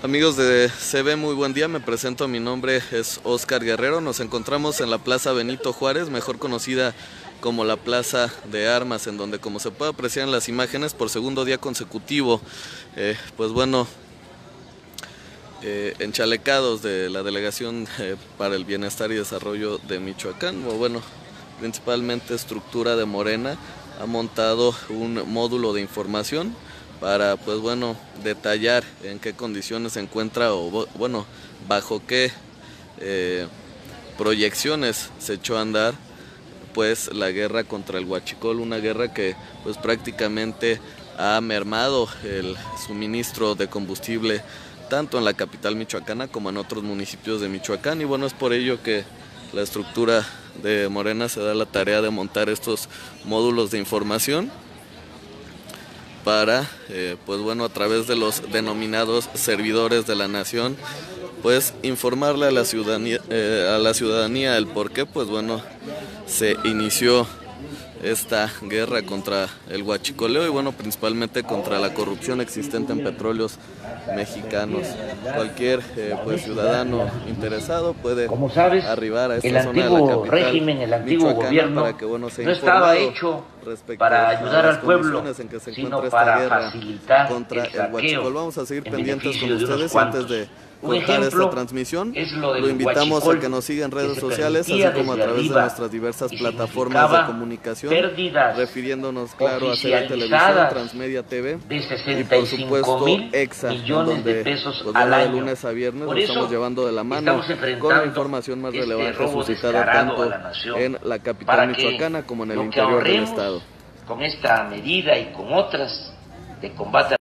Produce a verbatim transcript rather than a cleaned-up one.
Amigos de C B, muy buen día, me presento, mi nombre es Oscar Guerrero, nos encontramos en la Plaza Benito Juárez, mejor conocida como la Plaza de Armas, en donde, como se puede apreciar en las imágenes, por segundo día consecutivo, eh, pues bueno, eh, enchalecados de la Delegación eh, para el Bienestar y Desarrollo de Michoacán, o bueno, principalmente estructura de Morena, ha montado un módulo de información para, pues bueno, detallar en qué condiciones se encuentra o, bueno, bajo qué eh, proyecciones se echó a andar, pues, la guerra contra el huachicol, una guerra que, pues, prácticamente ha mermado el suministro de combustible tanto en la capital michoacana como en otros municipios de Michoacán, y bueno, es por ello que la estructura de Morena se da la tarea de montar estos módulos de información para, eh, pues bueno, a través de los denominados servidores de la nación, pues informarle a la ciudadanía, eh, a la ciudadanía el por qué, pues bueno, se inició esta guerra contra el huachicoleo y bueno, principalmente contra la corrupción existente en petróleos mexicanos. Cualquier eh, pues ciudadano interesado puede Como sabes, arribar a esta el zona de la antiguo capital régimen, el antiguo gobierno para que, bueno, sea no estaba informado hecho para ayudar al pueblo, en que se sino esta para guerra facilitar contra el el huachicol. saqueo Vamos a seguir en pendientes con beneficio de ustedes unos y antes cuantos. de Un cortar ejemplo esta transmisión, es lo del lo invitamos huachicol, a que nos siga en que redes se sociales, así permitía como a desde través de arriba nuestras diversas y plataformas de significaba comunicación, pérdidas refiriéndonos, claro, a C B Televisión, oficializadas Transmedia T V de y sesenta por y cinco supuesto mil EXA, en millones donde, de pesos pues, al bueno, de año. lunes a viernes Por nos eso estamos llevando de la mano estamos con la enfrentando información más este relevante robo suscitada descarado tanto a la nación, en la capital para que michoacana como en el lo que interior del ahorremos estado. con esta medida y con otras de combate